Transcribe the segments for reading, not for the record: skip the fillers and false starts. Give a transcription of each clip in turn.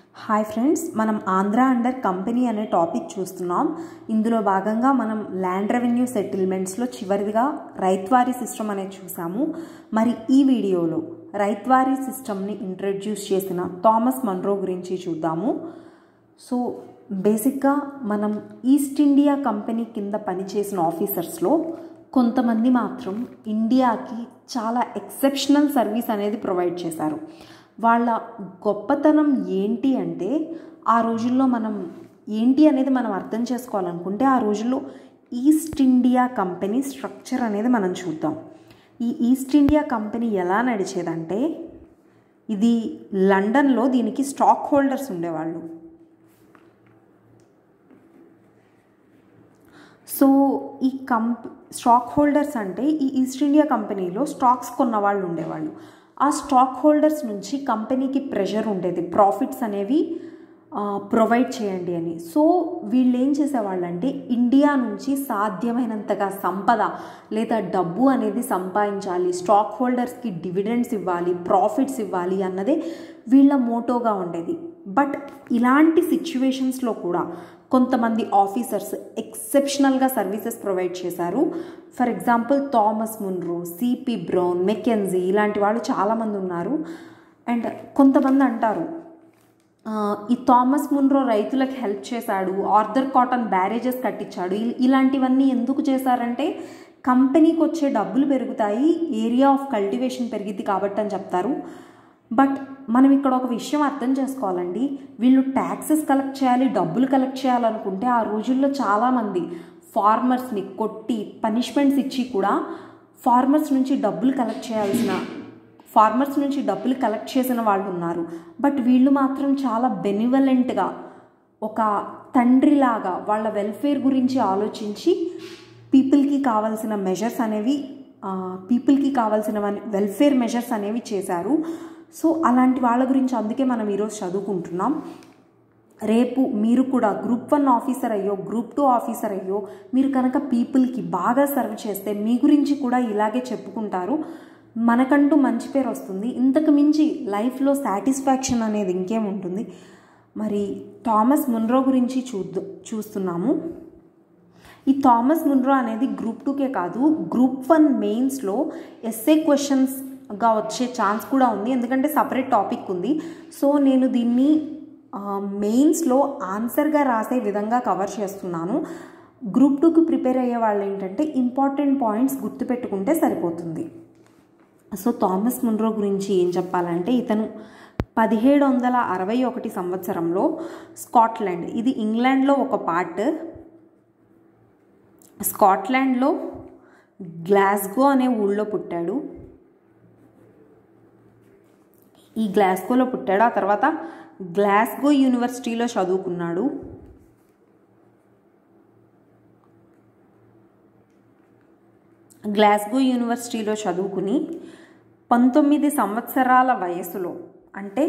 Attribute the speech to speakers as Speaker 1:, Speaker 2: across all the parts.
Speaker 1: Hi friends, మనం Andhra under company అనే topic చూస్తున్నాం. ఇందులో భాగంగా మనం ల్యాండ్ రెవెన్యూ సెటిల్మెంట్స్లో చివరిగా రైత్వారీ సిస్టమ్ అనేది చూసాము. మరి ఈ వీడియోలో రైత్వారీ సిస్టమ్ని ఇంట్రడ్యూస్ చేసిన థామస్ మన్రో గురించి చూద్దాము. సో బేసిక్గా మనం ఈస్ట్ ఇండియా కంపెనీ కింద పనిచేసిన ఆఫీసర్స్లో కొంతమంది మాత్రం ఇండియాకి చాలా ఎక్సెప్షనల్ సర్వీస్ అనేది ప్రొవైడ్ చేశారు. వాళ్ళ గొప్పతనం ఏంటి అంటే, ఆ రోజుల్లో మనం ఏంటి అనేది మనం అర్థం చేసుకోవాలనుకుంటే ఆ రోజుల్లో ఈస్ట్ ఇండియా కంపెనీ స్ట్రక్చర్ అనేది మనం చూద్దాం. ఈ ఈస్ట్ ఇండియా కంపెనీ ఎలా నడిచేదంటే, ఇది లండన్లో దీనికి స్టాక్ హోల్డర్స్ ఉండేవాళ్ళు. సో ఈ స్టాక్ హోల్డర్స్ అంటే ఈ ఈస్ట్ ఇండియా కంపెనీలో స్టాక్స్ కొన్న వాళ్ళు ఉండేవాళ్ళు. ఆ స్టాక్ హోల్డర్స్ నుంచి కంపెనీకి ప్రెషర్ ఉండేది, ప్రాఫిట్స్ అనేవి ప్రొవైడ్ చేయండి అని. సో వీళ్ళు ఏం చేసేవాళ్ళంటే, ఇండియా నుంచి సాధ్యమైనంతగా సంపద లేదా డబ్బు అనేది సంపాదించాలి, స్టాక్ హోల్డర్స్కి డివిడెండ్స్ ఇవ్వాలి, ప్రాఫిట్స్ ఇవ్వాలి అన్నదే వీళ్ళ మోటోగా ఉండేది. బట్ ఇలాంటి సిచ్యువేషన్స్లో కూడా కొంతమంది ఆఫీసర్స్ ఎక్సెప్షనల్గా సర్వీసెస్ ప్రొవైడ్ చేశారు. For example Thomas Munro, CP Brown, Mackenzie ఇలాంటి వాళ్ళు చాలామంది ఉన్నారు. అండ్ కొంతమంది అంటారు, ఈ థామస్ మున్రో రైతులకు హెల్ప్ చేశాడు, ఆర్థర్ కాటన్ బ్యారేజెస్ కట్టించాడు. ఇలాంటివన్నీ ఎందుకు చేశారంటే, కంపెనీకి వచ్చే డబ్బులు పెరుగుతాయి, ఏరియా ఆఫ్ కల్టివేషన్ పెరిగిద్ది కాబట్టి అని చెప్తారు. బట్ మనం ఇక్కడ ఒక విషయం అర్థం చేసుకోవాలండి. వీళ్ళు ట్యాక్సెస్ కలెక్ట్ చేయాలి, డబ్బులు కలెక్ట్ చేయాలనుకుంటే ఆ రోజుల్లో చాలామంది ఫార్మర్స్ని కొట్టి పనిష్మెంట్స్ ఇచ్చి కూడా ఫార్మర్స్ నుంచి డబ్బులు కలెక్ట్ చేసిన వాళ్ళు ఉన్నారు. బట్ వీళ్ళు మాత్రం చాలా బెనివలెంట్గా, ఒక తండ్రిలాగా వాళ్ళ వెల్ఫేర్ గురించి ఆలోచించి పీపుల్కి కావాల్సిన వెల్ఫేర్ మెజర్స్ అనేవి చేశారు. సో అలాంటి వాళ్ళ గురించి అందుకే మనం ఈరోజు చదువుకుంటున్నాం. రేపు మీరు కూడా గ్రూప్ 1 ఆఫీసర్ అయ్యో, గ్రూప్ 2 ఆఫీసర్ అయ్యో మీరు కనుక పీపుల్కి బాగా సర్వ్ చేస్తే మీ గురించి కూడా ఇలాగే చెప్పుకుంటారు. మనకంటూ మంచి పేరు వస్తుంది. ఇంతకు మించి లైఫ్లో సాటిస్ఫాక్షన్ అనేది ఇంకేముంటుంది. మరి థామస్ మున్రో గురించి చూస్తున్నాము. ఈ థామస్ మున్రో అనేది గ్రూప్ 2కే కాదు, గ్రూప్ 1 మెయిన్స్లో ఎస్ఏ క్వశ్చన్స్గా వచ్చే ఛాన్స్ కూడా ఉంది. ఎందుకంటే సపరేట్ టాపిక్ ఉంది. సో నేను దీన్ని మెయిన్స్లో ఆన్సర్గా రాసే విధంగా కవర్ చేస్తున్నాను. గ్రూప్ 2కి ప్రిపేర్ అయ్యే వాళ్ళు ఏంటంటే ఇంపార్టెంట్ పాయింట్స్ గుర్తుపెట్టుకుంటే సరిపోతుంది. సో థామస్ మున్రో గురించి ఏం చెప్పాలంటే, ఇతను 1761 సంవత్సరంలో స్కాట్లాండ్, ఇది ఇంగ్లాండ్లో ఒక పార్ట్, స్కాట్లాండ్లో గ్లాస్గో అనే ఊళ్ళో పుట్టాడు. ఈ గ్లాస్గోలో పుట్టాడు. ఆ తర్వాత గ్లాస్గో యూనివర్సిటీలో చదువుకున్నాడు. గ్లాస్గో యూనివర్సిటీలో చదువుకుని 19 సంవత్సరాల వయసులో, అంటే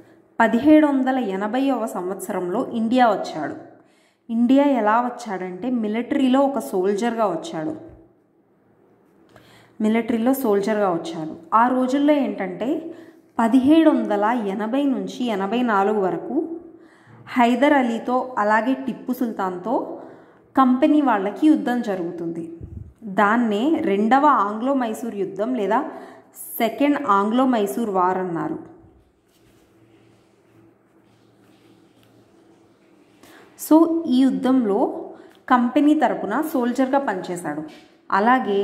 Speaker 1: 1780వ సంవత్సరంలో ఇండియా వచ్చాడు. ఇండియా ఎలా వచ్చాడంటే, మిలిటరీలో ఒక సోల్జర్గా వచ్చాడు. ఆ రోజుల్లో ఏంటంటే 1780 నుంచి 84 వరకు హైదర్ అలీతో అలాగే టిప్పు సుల్తాన్తో కంపెనీ వాళ్ళకి యుద్ధం జరుగుతుంది. దాన్నే రెండవ ఆంగ్లో మైసూర్ యుద్ధం లేదా సెకండ్ ఆంగ్లో మైసూర్ వార్ అన్నారు. సో ఈ యుద్ధంలో కంపెనీ తరపున సోల్జర్గా పనిచేశాడు. అలాగే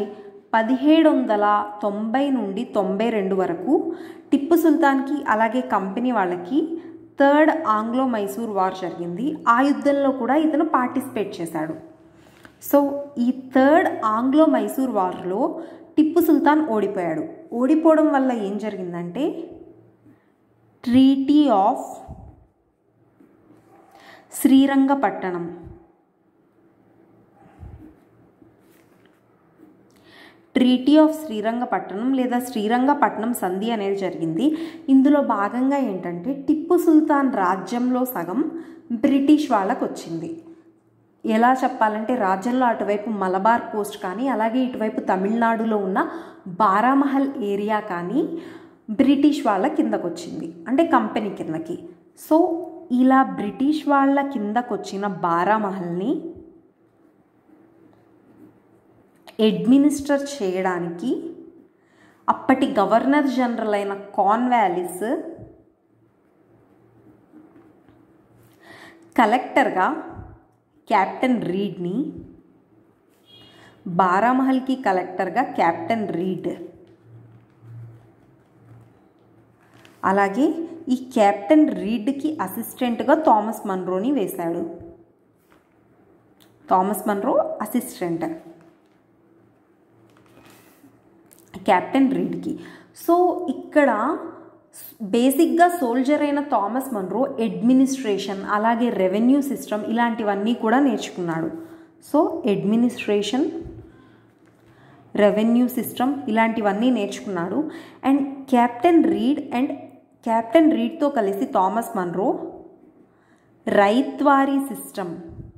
Speaker 1: 1790 నుండి 92 వరకు టిప్పు సుల్తాన్కి అలాగే కంపెనీ వాళ్ళకి థర్డ్ ఆంగ్లో మైసూర్ వార్ జరిగింది. ఆ యుద్ధంలో కూడా ఇతను పార్టిసిపేట్ చేశాడు. సో ఈ థర్డ్ ఆంగ్లో మైసూర్ వార్లో టిప్పు సుల్తాన్ ఓడిపోయాడు. ఓడిపోవడం వల్ల ఏం జరిగిందంటే, ట్రీటీ ఆఫ్ శ్రీరంగపట్టణం లేదా శ్రీరంగపట్నం సంధి అనేది జరిగింది. ఇందులో భాగంగా ఏంటంటే, టిప్పు సుల్తాన్ రాజ్యంలో సగం బ్రిటిష్ వాళ్ళకు వచ్చింది. ఎలా చెప్పాలంటే, రాజ్యంలో అటువైపు మలబార్ కోస్ట్ కానీ అలాగే ఇటువైపు తమిళనాడులో ఉన్న బారామహల్ ఏరియా కానీ బ్రిటిష్ వాళ్ళ కిందకు వచ్చింది, అంటే కంపెనీ కిందకి. సో ఇలా బ్రిటిష్ వాళ్ళ కిందకు వచ్చిన బారామహల్ని అడ్మినిస్టర్ చేయడానికి అప్పటి గవర్నర్ జనరల్ అయిన కార్న్వాలిస్ కలెక్టర్గా కెప్టెన్ రీడ్ని, బారామహల్కి కలెక్టర్గా కెప్టెన్ రీడ్, అలాగే ఈ కెప్టెన్ రీడ్కి అసిస్టెంట్గా థామస్ మన్రోని వేశాడు. థామస్ మన్రో అసిస్టెంట్ కెప్టెన్ రీడ్కి. సో ఇక్కడ బేసిక్గా సోల్జర్ అయిన థామస్ మన్రో అడ్మినిస్ట్రేషన్ అలాగే రెవెన్యూ సిస్టమ్ ఇలాంటివన్నీ కూడా నేర్చుకున్నాడు. సో అడ్మినిస్ట్రేషన్, రెవెన్యూ సిస్టమ్ ఇలాంటివన్నీ నేర్చుకున్నాడు. అండ్ కెప్టెన్ రీడ్తో కలిసి థామస్ మన్రో రైత్వారీ సిస్టమ్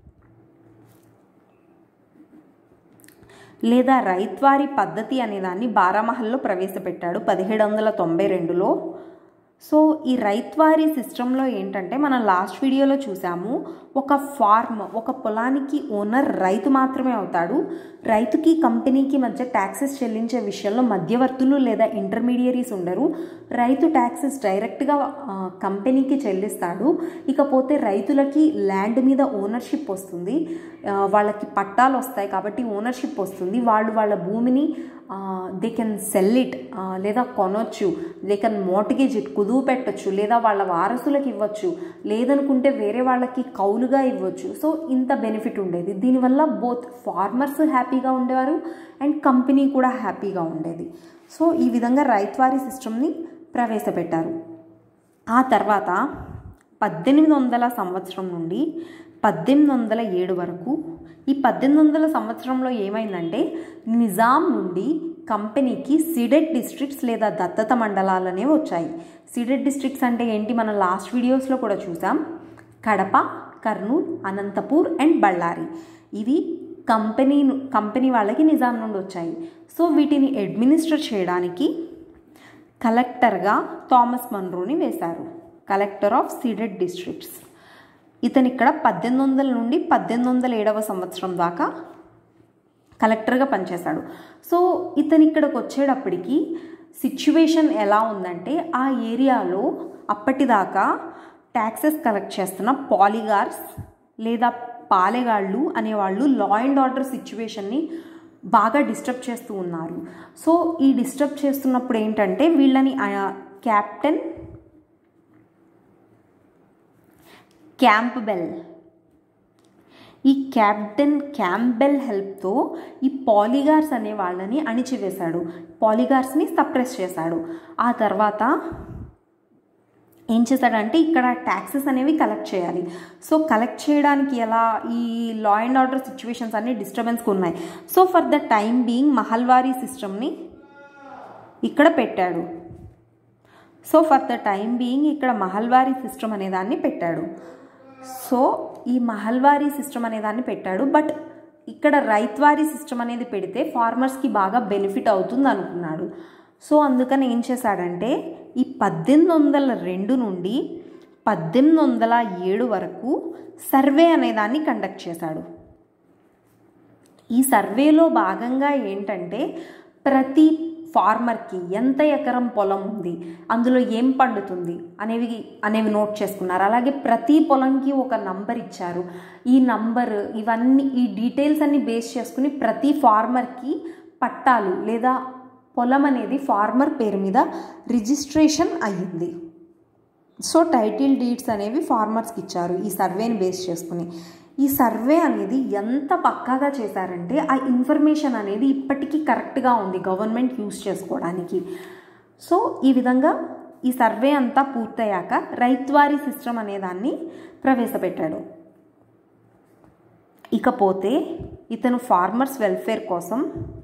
Speaker 1: లేదా రైత్వారీ పద్ధతి అనేదాన్ని బారామహల్లో ప్రవేశపెట్టాడు 1792లో. సో ఈ రైత్వారీ సిస్టంలో ఏంటంటే మనం లాస్ట్ వీడియోలో చూసాము, ఒక పొలానికి ఓనర్ రైతు మాత్రమే అవుతాడు. రైతుకి కంపెనీకి మధ్య ట్యాక్సెస్ చెల్లించే విషయంలో మధ్యవర్తులు లేదా ఇంటర్మీడియరీస్ ఉండరు. రైతు ట్యాక్సెస్ డైరెక్ట్గా కంపెనీకి చెల్లిస్తాడు. ఇకపోతే రైతులకి ల్యాండ్ మీద ఓనర్షిప్ వస్తుంది, వాళ్ళకి పట్టాలు వస్తాయి కాబట్టి ఓనర్షిప్ వస్తుంది. వాళ్ళు వాళ్ళ భూమిని దే కెన్ సెల్ ఇట్ లేదా కొనొచ్చు, దే కెన్ మోర్ట్గేజ్ ఇట్ కుదువు పెట్టచ్చు, లేదా వాళ్ళ వారసులకు ఇవ్వచ్చు, లేదనుకుంటే వేరే వాళ్ళకి కౌలుగా ఇవ్వచ్చు. సో ఇంత బెనిఫిట్ ఉండేది. దీనివల్ల బోత్ ఫార్మర్స్ హ్యాపీగా ఉండేవారు అండ్ కంపెనీ కూడా హ్యాపీగా ఉండేది. సో ఈ విధంగా రైత్వారీ సిస్టమ్ని ప్రవేశపెట్టారు. ఆ తర్వాత 1800 సంవత్సరం నుండి 1807 వరకు, ఈ 1800 సంవత్సరంలో ఏమైందంటే నిజాం నుండి కంపెనీకి సీడెడ్ డిస్ట్రిక్ట్స్ లేదా దత్తత మండలాలు అనేవి వచ్చాయి. సీడెడ్ డిస్ట్రిక్ట్స్ అంటే ఏంటి, మనం లాస్ట్ వీడియోస్లో కూడా చూసాం. కడప, కర్నూలు, అనంతపూర్ అండ్ బళ్ళారి ఇవి కంపెనీ వాళ్ళకి నిజాం నుండి వచ్చాయి. సో వీటిని అడ్మినిస్టర్ చేయడానికి కలెక్టర్గా థామస్ మన్రోని వేశారు, కలెక్టర్ ఆఫ్ సీడెడ్ డిస్ట్రిక్ట్స్. ఇతను ఇక్కడ 1800 నుండి 1807 సంవత్సరం దాకా కలెక్టర్గా పనిచేశాడు. సో ఇతను ఇక్కడికి వచ్చేటప్పటికి సిచ్యువేషన్ ఎలా ఉందంటే, ఆ ఏరియాలో అప్పటిదాకా ట్యాక్సెస్ కలెక్ట్ చేస్తున్న పాలిగార్స్ లేదా పాలెగాళ్ళు అనేవాళ్ళు లా అండ్ ఆర్డర్ సిచ్యువేషన్ని బాగా డిస్టర్బ్ చేస్తూ ఉన్నారు. సో ఈ డిస్టర్బ్ చేస్తున్నప్పుడు ఏంటంటే వీళ్ళని కెప్టెన్ క్యాంప్బెల్ హెల్ప్తో ఈ పాలిగార్స్ అనే వాళ్ళని అణిచివేశాడు, పాలిగార్స్ని సప్రెస్ చేశాడు. ఆ తర్వాత ఏం చేశాడంటే ఇక్కడ ట్యాక్సెస్ అనేవి కలెక్ట్ చేయాలి. సో కలెక్ట్ చేయడానికి ఎలా, ఈ లా అండ్ ఆర్డర్ సిచ్యువేషన్స్ అన్ని డిస్టర్బెన్స్గా ఉన్నాయి. So for the time being Mahalwari సిస్టమ్ని ఇక్కడ పెట్టాడు. ఇక్కడ మహల్వారీ సిస్టమ్ అనేదాన్ని పెట్టాడు. సో ఈ మహల్వారీ సిస్టమ్ అనేదాన్ని పెట్టాడు. బట్ ఇక్కడ రైత్వారీ సిస్టమ్ అనేది పెడితే ఫార్మర్స్కి బాగా బెనిఫిట్ అవుతుంది అనుకున్నాడు. సో అందుకని ఏం చేశాడంటే ఈ 1802 నుండి 1807 వరకు సర్వే అనేదాన్ని కండక్ట్ చేశాడు. ఈ సర్వేలో భాగంగా ఏంటంటే ప్రతి ఫార్మర్కి ఎంత ఎకరం పొలం ఉంది, అందులో ఏం పండుతుంది అనేవి నోట్ చేసుకున్నారు. అలాగే ప్రతి పొలంకి ఒక నంబర్ ఇచ్చారు. ఈ నంబర్ ఇవన్నీ ఈ డీటెయిల్స్ అన్ని బేస్ చేసుకుని ప్రతి ఫార్మర్కి పట్టాలు లేదా పొలం అనేది ఫార్మర్ పేరు మీద రిజిస్ట్రేషన్ అయ్యింది. సో టైటిల్ డీడ్స్ అనేవి ఫార్మర్స్కి ఇచ్చారు ఈ సర్వేని బేస్ చేసుకుని. ఈ సర్వే అనేది ఎంత పక్కాగా చేశారంటే ఆ ఇన్ఫర్మేషన్ అనేది ఇప్పటికీ కరెక్ట్గా ఉంది గవర్నమెంట్ యూజ్ చేసుకోవడానికి. సో ఈ విధంగా ఈ సర్వే అంతా పూర్తయ్యాక రైత్వారీ సిస్టమ్ అనేదాన్ని ప్రవేశపెట్టాడు. ఇకపోతే ఇతను ఫార్మర్స్ వెల్ఫేర్ కోసం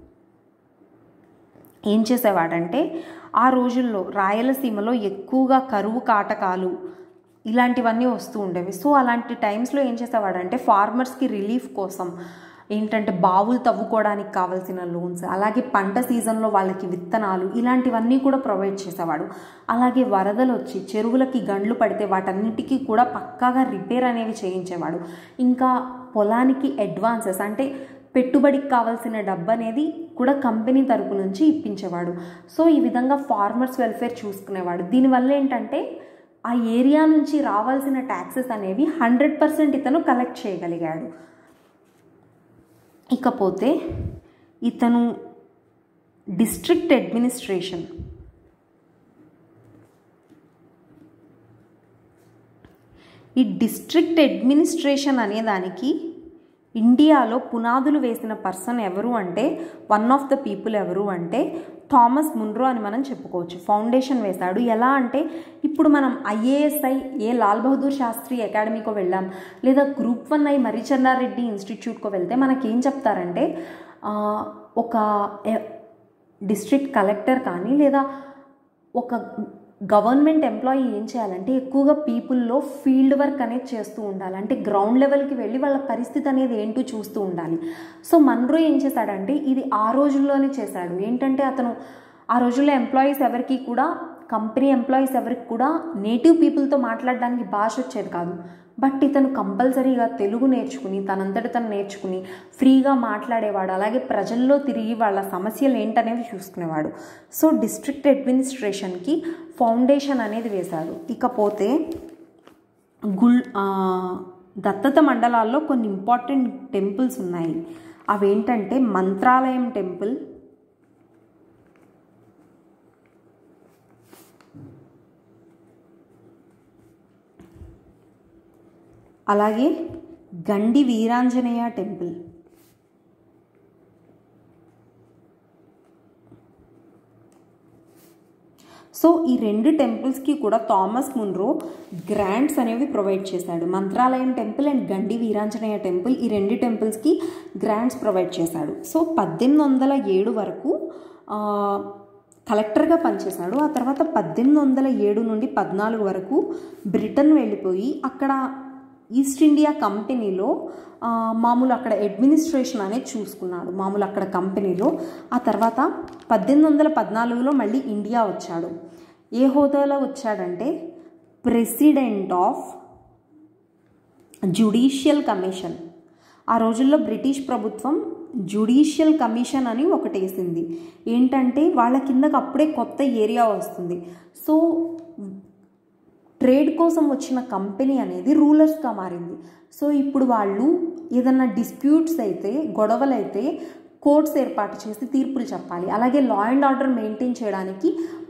Speaker 1: ఏం చేసేవాడంటే, ఆ రోజుల్లో రాయలసీమలో ఎక్కువగా కరువు కాటకాలు ఇలాంటివన్నీ వస్తూ ఉండేవి. సో అలాంటి టైమ్స్లో ఏం చేసేవాడంటే ఫార్మర్స్కి రిలీఫ్ కోసం ఏంటంటే బావులు తవ్వుకోవడానికి కావాల్సిన లోన్స్, అలాగే పంట సీజన్లో వాళ్ళకి విత్తనాలు, ఇలాంటివన్నీ కూడా ప్రొవైడ్ చేసేవాడు. అలాగే వరదలు వచ్చి చెరువులకి గండ్లు పడితే వాటన్నిటికీ కూడా పక్కాగా రిపేర్ అనేవి చేయించేవాడు. ఇంకా పొలానికి అడ్వాన్సెస్ అంటే పెట్టుబడికి కావాల్సిన డబ్బు అనేది కూడా కంపెనీ తరపు నుంచి ఇప్పించేవాడు. సో ఈ విధంగా ఫార్మర్స్ వెల్ఫేర్ చూసుకునేవాడు. దీనివల్ల ఏంటంటే ఆ ఏరియా నుంచి రావాల్సిన ట్యాక్సెస్ అనేవి 100% ఇతను కలెక్ట్ చేయగలిగాడు. ఇకపోతే ఇతను డిస్ట్రిక్ట్ అడ్మినిస్ట్రేషన్, ఈ డిస్ట్రిక్ట్ అడ్మినిస్ట్రేషన్ అనేదానికి ఇండియాలో పునాదులు వేసిన పర్సన్ ఎవరు అంటే, వన్ ఆఫ్ ద పీపుల్ ఎవరు అంటే థామస్ మున్రో అని మనం చెప్పుకోవచ్చు. ఫౌండేషన్ వేశాడు. ఎలా అంటే ఇప్పుడు మనం IASI లాల్ బహదూర్ శాస్త్రి అకాడమీకో వెళ్ళాం, లేదా గ్రూప్ 1 మర్రిచెన్నారెడ్డి ఇన్స్టిట్యూట్కో వెళ్తే మనకేం చెప్తారంటే ఒక డిస్ట్రిక్ట్ కలెక్టర్ కానీ లేదా ఒక గవర్నమెంట్ ఎంప్లాయీ ఏం చేయాలంటే ఎక్కువగా పీపుల్లో ఫీల్డ్ వర్క్ అనేది చేస్తూ ఉండాలి. అంటే గ్రౌండ్ లెవెల్కి వెళ్ళి వాళ్ళ పరిస్థితి అనేది ఏంటో చూస్తూ ఉండాలి. సో మన్రో ఏం చేశాడంటే ఇది ఆ రోజుల్లోనే చేశాడు. ఏంటంటే అతను ఆ రోజుల్లో ఎంప్లాయీస్ ఎవరికి కూడా, కంపెనీ ఎంప్లాయీస్ ఎవరికి కూడా నేటివ్ పీపుల్తో మాట్లాడడానికి భాష వచ్చేది కాదు. బట్ ఇతను కంపల్సరీగా తెలుగు నేర్చుకుని తనంతట తను నేర్చుకుని ఫ్రీగా మాట్లాడేవాడు. అలాగే ప్రజల్లో తిరిగి వాళ్ళ సమస్యలు ఏంటనేవి చూసుకునేవాడు. సో డిస్ట్రిక్ట్ అడ్మినిస్ట్రేషన్కి ఫౌండేషన్ అనేది వేశాడు. ఇకపోతే దత్తత మండలాల్లో కొన్ని ఇంపార్టెంట్ టెంపుల్స్ ఉన్నాయి. అవేంటంటే మంత్రాలయం టెంపుల్, అలాగే గండి వీరాంజనేయ టెంపుల్. సో ఈ 2 టెంపుల్స్కి కూడా థామస్ మున్రో గ్రాంట్స్ అనేవి ప్రొవైడ్ చేశాడు. Mantralayam temple and Gandi Veeranjaneya temple, ఈ 2 టెంపుల్స్కి గ్రాంట్స్ ప్రొవైడ్ చేశాడు. సో 1807 వరకు కలెక్టర్గా పనిచేశాడు. ఆ తర్వాత 1807 నుండి 14 వరకు బ్రిటన్ వెళ్ళిపోయి అక్కడ ఈస్ట్ ఇండియా కంపెనీలో మామూలు అక్కడ అడ్మినిస్ట్రేషన్ అనేది చూసుకున్నాడు, మామూలు అక్కడ కంపెనీలో. ఆ తర్వాత 1814లో మళ్ళీ ఇండియా వచ్చాడు. ఏ హోదాలో వచ్చాడంటే ప్రెసిడెంట్ ఆఫ్ జ్యుడిషియల్ కమిషన్. ఆ రోజుల్లో బ్రిటిష్ ప్రభుత్వం జ్యుడిషియల్ కమిషన్ అని ఒకటి వేసింది. ఏంటంటే వాళ్ళ కిందకు అప్పుడే కొత్త ఏరియా వస్తుంది. సో ట్రేడ్ కోసం వచ్చిన కంపెనీ అనేది రూలర్స్గా మారింది. సో ఇప్పుడు వాళ్ళు ఏదన్నా డిస్ప్యూట్స్ అయితే, గొడవలు అయితే కోర్ట్స్ ఏర్పాటు చేసి తీర్పులు చెప్పాలి. అలాగే లా అండ్ ఆర్డర్ మెయింటైన్ చేయడానికి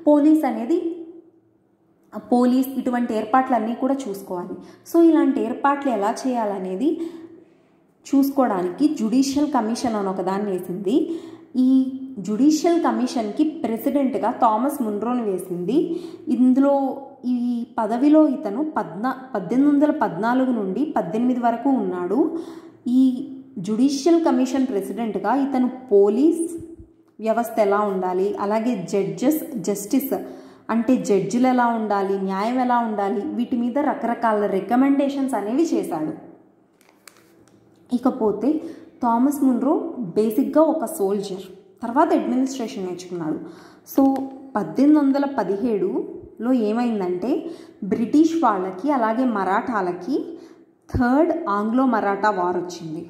Speaker 1: పోలీస్ ఇటువంటి ఏర్పాట్లన్నీ కూడా చూసుకోవాలి. సో ఇలాంటి ఏర్పాట్లు ఎలా చేయాలనేది చూసుకోవడానికి జ్యుడిషియల్ కమిషన్ అని ఒకదాన్ని వేసింది. ఈ జ్యుడిషియల్ కమిషన్కి ప్రెసిడెంట్గా థామస్ మున్రోని వేసింది. ఇందులో ఈ పదవిలో ఇతను 1814 నుండి 18 వరకు ఉన్నాడు. ఈ జ్యుడిషియల్ కమిషన్ ప్రెసిడెంట్గా ఇతను పోలీస్ వ్యవస్థ ఎలా ఉండాలి, అలాగే జస్టిస్ అంటే జడ్జిలు ఎలా ఉండాలి, న్యాయం ఎలా ఉండాలి, వీటి మీద రకరకాల రికమెండేషన్స్ అనేవి చేశాడు. ఇకపోతే థామస్ మున్రో బేసిక్గా ఒక సోల్జర్, తర్వాత అడ్మినిస్ట్రేషన్ నేర్చుకున్నాడు. సో 1817లో ఏమైందంటే బ్రిటిష్ వాళ్ళకి అలాగే మరాఠాలకి థర్డ్ ఆంగ్లో మరాఠా వార్ వచ్చింది.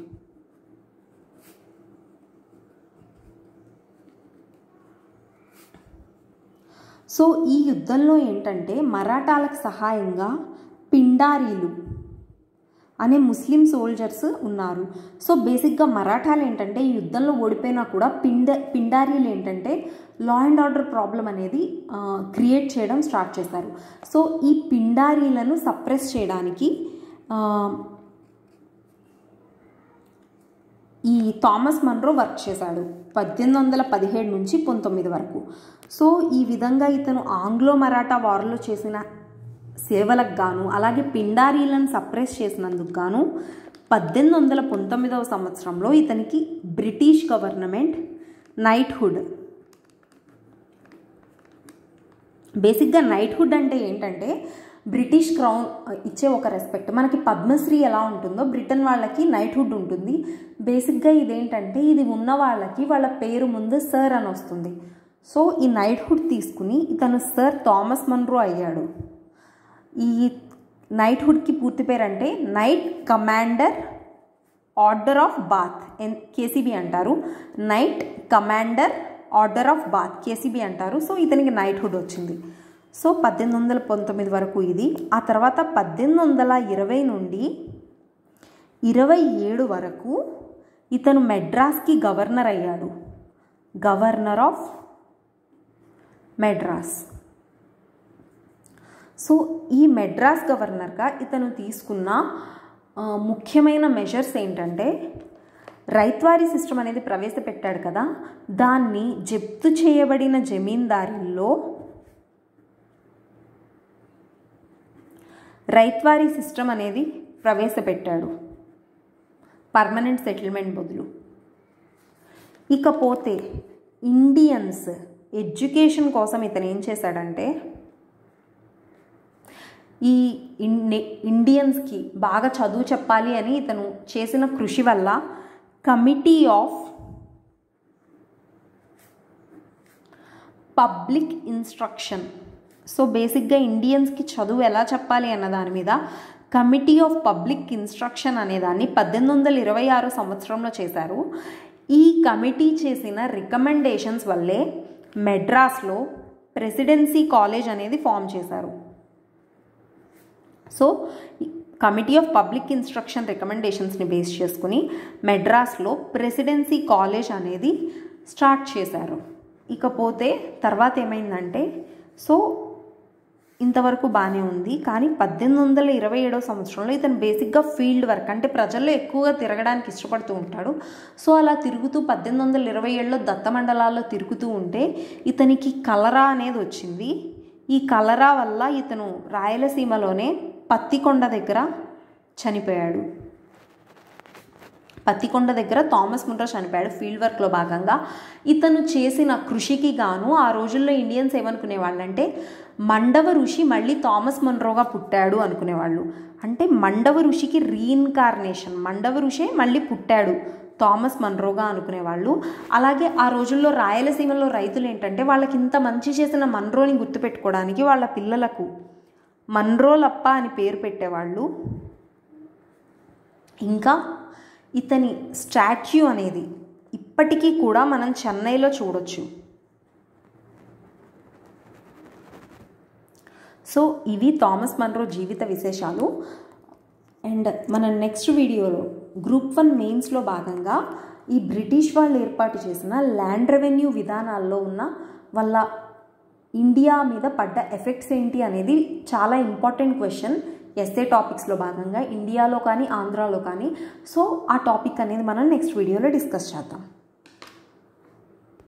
Speaker 1: సో ఈ యుద్ధంలో ఏంటంటే మరాఠాలకు సహాయంగా పిండారీలు అనే ముస్లిం సోల్జర్స్ ఉన్నారు. సో బేసిక్గా మరాఠాలు ఏంటంటే ఈ యుద్ధంలో ఓడిపోయినా కూడా పిండారీలు ఏంటంటే లా అండ్ ఆర్డర్ ప్రాబ్లం అనేది క్రియేట్ చేయడం స్టార్ట్ చేశారు. సో ఈ పిండారీలను సప్రెస్ చేయడానికి ఈ థామస్ మన్రో వర్క్ చేశాడు 1817 నుంచి 19 వరకు. సో ఈ విధంగా ఇతను ఆంగ్లో మరాఠా వార్లో చేసిన సేవలకు గాను అలాగే పిండారీలను సప్రెస్ చేసినందుకు గాను 1819వ సంవత్సరంలో ఇతనికి బ్రిటిష్ గవర్నమెంట్ నైట్హుడ్, బేసిక్గా నైట్హుడ్ అంటే ఏంటంటే బ్రిటిష్ క్రౌన్ ఇచ్చే ఒక రెస్పెక్ట్. మనకి పద్మశ్రీ ఎలా ఉంటుందో బ్రిటన్ వాళ్ళకి నైట్హుడ్ ఉంటుంది. బేసిక్గా ఇదేంటంటే ఇది ఉన్న వాళ్ళకి వాళ్ళ పేరు ముందు సర్ అని వస్తుంది. సో ఈ నైట్హుడ్ తీసుకుని ఇతను సర్ థామస్ మన్రో అయ్యాడు. ఈ నైట్హుడ్కి పూర్తి పేరు అంటే knight commander order of Bath, KCB అంటారు. Knight commander order of Bath, KCB అంటారు. సో ఇతనికి నైట్హుడ్ వచ్చింది. సో 1819 వరకు ఇది. ఆ తర్వాత 1820 నుండి 27 వరకు ఇతను మెడ్రాస్కి గవర్నర్ అయ్యాడు. Governor of Madras. సో ఈ మెడ్రాస్ గవర్నర్గా ఇతను తీసుకున్న ముఖ్యమైన మెజర్స్ ఏంటంటే రైత్వారీ సిస్టమ్ అనేది ప్రవేశపెట్టాడు కదా, దాన్ని జప్తు చేయబడిన జమీందారీల్లో రైత్వారీ సిస్టమ్ అనేది ప్రవేశపెట్టాడు పర్మనెంట్ సెటిల్మెంట్ బదులు. ఇకపోతే ఇండియన్స్ ఎడ్యుకేషన్ కోసం ఇతను ఏం చేశాడంటే ఈ ఇండియన్స్కి బాగా చదువు చెప్పాలి అని ఇతను చేసిన కృషి వల్ల committee of public instruction, so బేసిక్గా ఇండియన్స్కి చదువు ఎలా చెప్పాలి అన్న దాని మీద కమిటీ ఆఫ్ పబ్లిక్ ఇన్స్ట్రక్షన్ అనేదాన్ని 1826 సంవత్సరంలో చేశారు. ఈ కమిటీ చేసిన రికమెండేషన్స్ వల్లే మెడ్రాస్లో ప్రెసిడెన్సీ కాలేజ్ అనేది ఫామ్ చేశారు. So committee of public instruction రికమెండేషన్స్ని బేస్ చేసుకుని మెడ్రాస్లో ప్రెసిడెన్సీ కాలేజ్ అనేది స్టార్ట్ చేశారు. ఇకపోతే తర్వాత ఏమైందంటే, సో ఇంతవరకు బాగానే ఉంది. కానీ 1827 సంవత్సరంలో ఇతను బేసిక్గా ఫీల్డ్ వర్క్ అంటే ప్రజల్లో ఎక్కువగా తిరగడానికి ఇష్టపడుతూ ఉంటాడు. సో అలా తిరుగుతూ 1827లో దత్త మండలాల్లో తిరుగుతూ ఉంటే ఇతనికి కలరా అనేది వచ్చింది. ఈ కలరా వల్ల ఇతను రాయలసీమలోనే పత్తికొండ దగ్గర చనిపోయాడు. పత్తికొండ దగ్గర థామస్ మన్రో చనిపోయాడు ఫీల్డ్ వర్క్లో భాగంగా. ఇతను చేసిన కృషికి గాను ఆ రోజుల్లో ఇండియన్స్ ఏమనుకునేవాళ్ళంటే మండవ ఋషి మళ్ళీ థామస్ మన్రోగా పుట్టాడు అనుకునేవాళ్ళు. అంటే మండవ ఋషికి రీఇన్కార్నేషన్, మండవ ఋషే మళ్ళీ పుట్టాడు థామస్ మన్రోగా అనుకునేవాళ్ళు. అలాగే ఆ రోజుల్లో రాయలసీమలో రైతులు ఏంటంటే వాళ్ళకి ఇంత మంచి చేసిన మన్రోని గుర్తుపెట్టుకోవడానికి వాళ్ళ పిల్లలకు మన్రోలప్ప అని పేరు పెట్టేవాళ్ళు. ఇంకా ఇతని స్టాచ్యూ అనేది ఇప్పటికీ కూడా మనం చెన్నైలో చూడొచ్చు. సో ఇవి థామస్ మన్రో జీవిత విశేషాలు. అండ్ మన నెక్స్ట్ వీడియోలో గ్రూప్ 1 మెయిన్స్లో భాగంగా ఈ బ్రిటిష్ వాళ్ళు ఏర్పాటు చేసిన ల్యాండ్ రెవెన్యూ విధానాల్లో ఉన్న వాళ్ళ ఇండియా మీద పడ్డ ఎఫెక్ట్స్ ఏంటి అనేది చాలా ఇంపార్టెంట్ క్వశ్చన్ ఎస్ఏ టాపిక్స్లో భాగంగా ఇండియాలో కానీ ఆంధ్రాలో కానీ. సో ఆ టాపిక్ అనేది మనం నెక్స్ట్ వీడియోలో డిస్కస్ చేద్దాం.